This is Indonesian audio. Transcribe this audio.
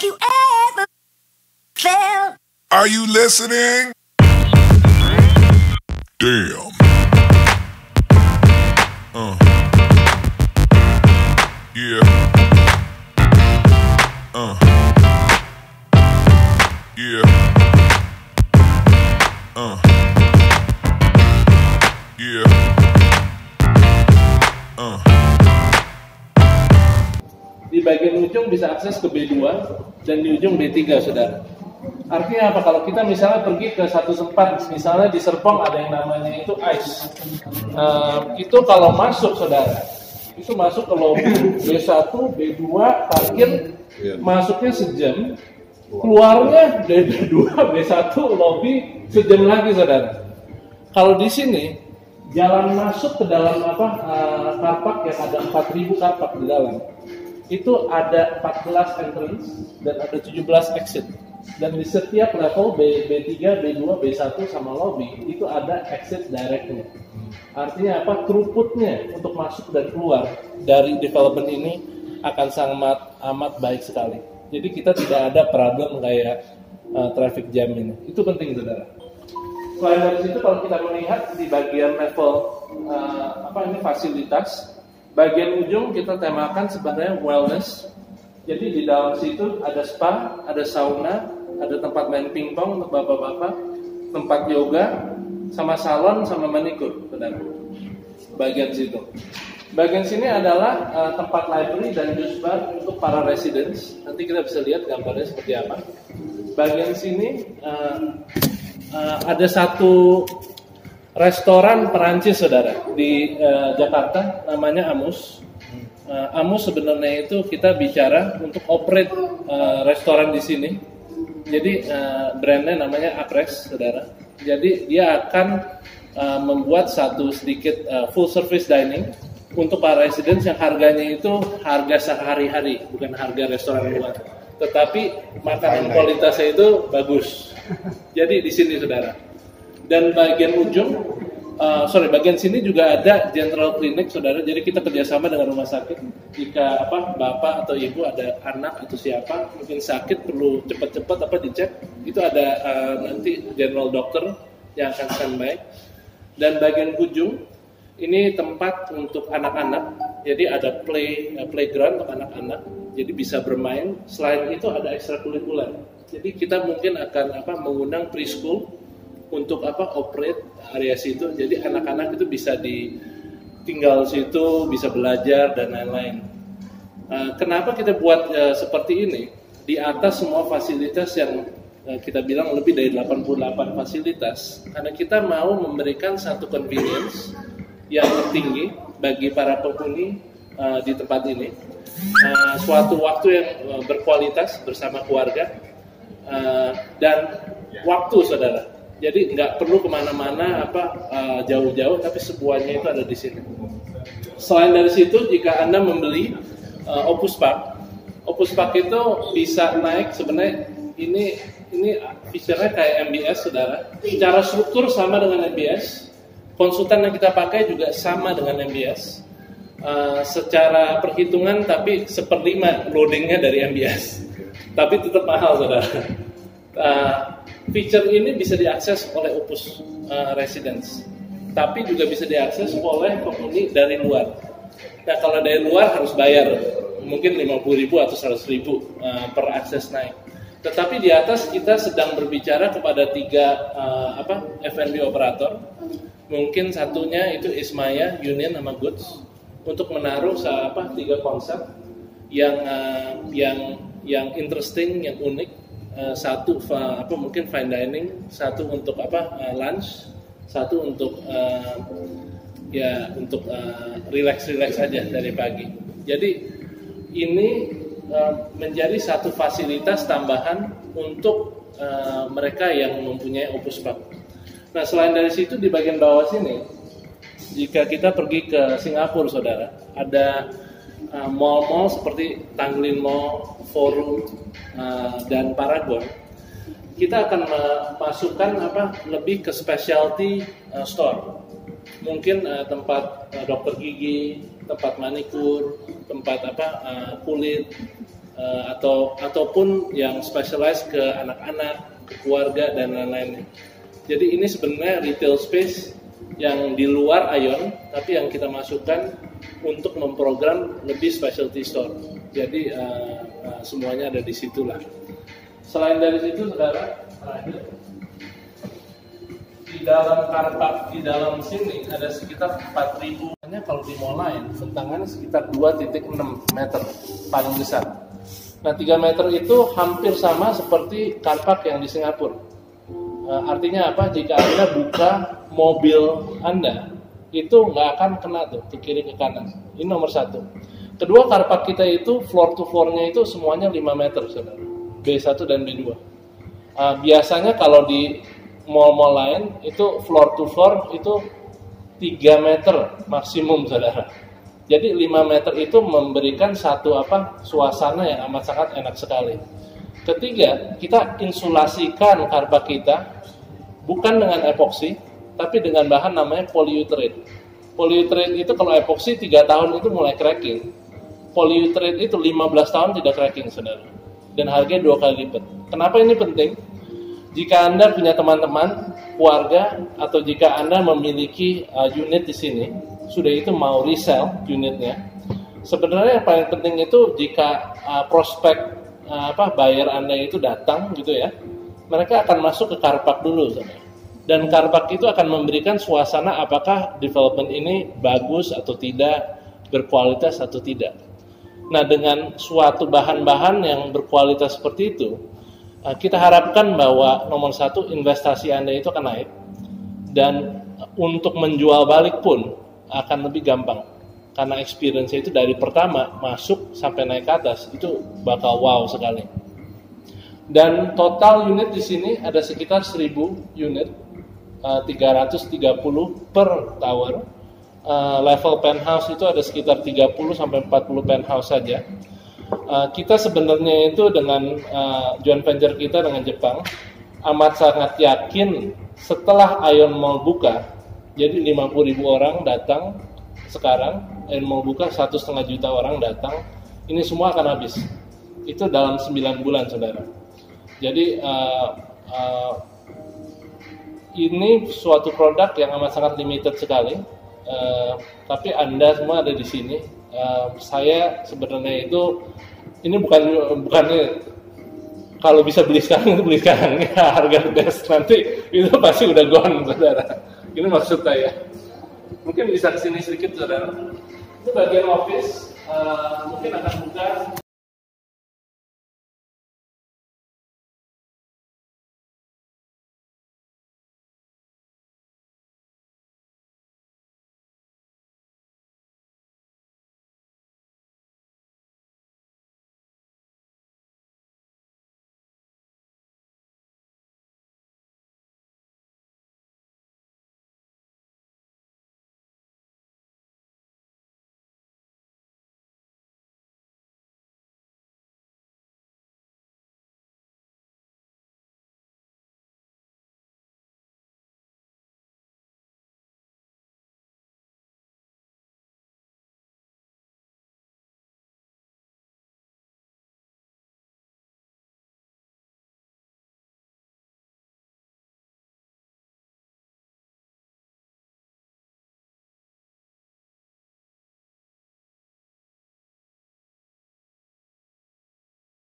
Have you ever felt? Are you listening? Damn. Yeah. Yeah. Yeah. Di bagian ujung bisa akses ke B2 dan di ujung B3, saudara. Artinya apa? Kalau kita misalnya pergi ke satu tempat, misalnya di Serpong ada yang namanya itu ICE. Itu kalau masuk, saudara, itu masuk ke lobby B1, B2, parkir, masuknya sejam, keluarnya dari B2, B1, lobby sejam lagi, saudara. Kalau di sini jalan masuk ke dalam karpark yang ada 4.000 karpark di dalam, itu ada 14 entrance dan ada 17 exit. Dan di setiap level B3, B2, B1 sama lobby itu ada exit directly. Artinya apa? Throughputnya untuk masuk dan keluar dari development ini akan sangat amat baik sekali. Jadi kita tidak ada problem kayak traffic jam ini. Itu penting, saudara. Selain dari situ, kalau kita melihat di bagian level ini fasilitas, bagian ujung kita temakan sebenarnya wellness. Jadi di dalam situ ada spa, ada sauna, ada tempat main pingpong untuk bapak-bapak, tempat yoga, sama salon, sama manikur, saudara. Bagian situ. Bagian sini adalah tempat library dan juice bar untuk para residents. Nanti kita bisa lihat gambarnya seperti apa. Bagian sini ada satu restoran Perancis, saudara, di Jakarta, namanya Amus. Amus sebenarnya itu kita bicara untuk operate restoran di sini. Jadi brandnya namanya Acres, saudara. Jadi dia akan membuat satu sedikit full service dining untuk para residents yang harganya itu harga sehari-hari, bukan harga restoran luar. Tetapi makanan kualitasnya itu bagus. Jadi di sini, saudara. Dan bagian bagian sini juga ada general clinic, saudara. Jadi kita kerjasama dengan rumah sakit. Jika bapak atau ibu ada anak atau siapa mungkin sakit perlu cepat-cepat dicek, itu ada nanti general doctor yang akan standby. Dan bagian ujung ini tempat untuk anak-anak. Jadi ada playground untuk anak-anak. Jadi bisa bermain. Selain itu ada ekstrakurikuler. Jadi kita mungkin akan mengundang preschool untuk operate area situ. Jadi anak-anak itu bisa tinggal situ, bisa belajar dan lain-lain. Kenapa kita buat seperti ini? Di atas semua fasilitas yang kita bilang lebih dari 88 fasilitas, karena kita mau memberikan satu convenience yang tertinggi bagi para penghuni di tempat ini. Suatu waktu yang berkualitas bersama keluarga dan waktu, saudara. Jadi nggak perlu kemana-mana jauh-jauh, tapi semuanya itu ada di sini. Selain dari situ, jika Anda membeli Opus Park itu bisa naik. Sebenarnya ini fiturnya kayak MBS, saudara. Secara struktur sama dengan MBS. Konsultan yang kita pakai juga sama dengan MBS. Secara perhitungan tapi 1/5 loadingnya dari MBS. Tapi tetap mahal, saudara. Feature ini bisa diakses oleh Opus Residence, tapi juga bisa diakses oleh penghuni dari luar. Nah, kalau dari luar harus bayar, mungkin 50.000 atau 100.000 per akses naik. Tetapi di atas kita sedang berbicara kepada 3 F&B operator. Mungkin satunya itu Ismaya, Union, sama Goods, untuk menaruh 3 konsep yang interesting, yang unik. Satu mungkin fine dining, satu untuk lunch, satu untuk relax aja dari pagi. Jadi ini menjadi satu fasilitas tambahan untuk mereka yang mempunyai Opus Park. Nah, selain dari situ di bagian bawah sini, jika kita pergi ke Singapura, saudara, ada mall-mall seperti Tanglin Mall, Forum, dan Paragon. Kita akan memasukkan lebih ke specialty store. Mungkin tempat dokter gigi, tempat manikur, tempat kulit, ataupun yang specialized ke anak-anak, ke keluarga dan lain-lainnya. Jadi ini sebenarnya retail space yang di luar Ion, tapi yang kita masukkan untuk memprogram lebih specialty store. Jadi semuanya ada di situ lah. Selain dari situ, saudara, di dalam karpak di dalam sini ada sekitar 4.000. Kalau di mall lain, bentangannya sekitar 2,6 meter paling besar. Nah, 3 meter itu hampir sama seperti karpak yang di Singapura. Artinya apa? Jika Anda buka mobil Anda, itu nggak akan kena tuh ke kiri ke kanan. Ini nomor satu. Kedua, karpak kita itu floor to floor-nya itu semuanya 5 meter, saudara. B1 dan B2. Biasanya kalau di mall-mall lain itu floor to floor itu 3 meter maksimum, saudara. Jadi 5 meter itu memberikan satu suasana yang amat sangat enak sekali. Ketiga, kita insulasikan karpak kita bukan dengan epoksi, tapi dengan bahan namanya polyurethane. Polyurethane itu kalau epoksi 3 tahun itu mulai cracking. Polyurethane itu 15 tahun tidak cracking, saudara. Dan harganya 2 kali lipat. Kenapa ini penting? Jika Anda punya teman-teman, keluarga, atau jika Anda memiliki unit di sini, sudah itu mau resell unitnya, sebenarnya yang paling penting itu jika prospek buyer Anda itu datang gitu ya, mereka akan masuk ke karpak dulu, saudara. Dan karpak itu akan memberikan suasana apakah development ini bagus atau tidak, berkualitas atau tidak. Nah, dengan suatu bahan-bahan yang berkualitas seperti itu, kita harapkan bahwa nomor satu, investasi Anda itu akan naik, dan untuk menjual balik pun akan lebih gampang, karena experience itu dari pertama masuk sampai naik ke atas itu bakal wow sekali. Dan total unit di sini ada sekitar 1.000 unit, 330 per tower. Level penthouse itu ada sekitar 30 sampai 40 penthouse saja. Kita sebenarnya itu dengan joint venture kita dengan Jepang amat sangat yakin setelah Ion Mall buka, jadi 50.000 orang datang sekarang, Ion Mall buka 1,5 juta orang datang, ini semua akan habis. Itu dalam 9 bulan, saudara. Jadi ini suatu produk yang amat sangat limited sekali, tapi Anda semua ada di sini. Saya sebenarnya itu ini bukannya kalau bisa beli sekarang itu beli sekarang ya, harga best nanti itu pasti udah gone, saudara. Ini maksud saya. Mungkin bisa kesini sedikit, saudara. Itu bagian office, mungkin akan buka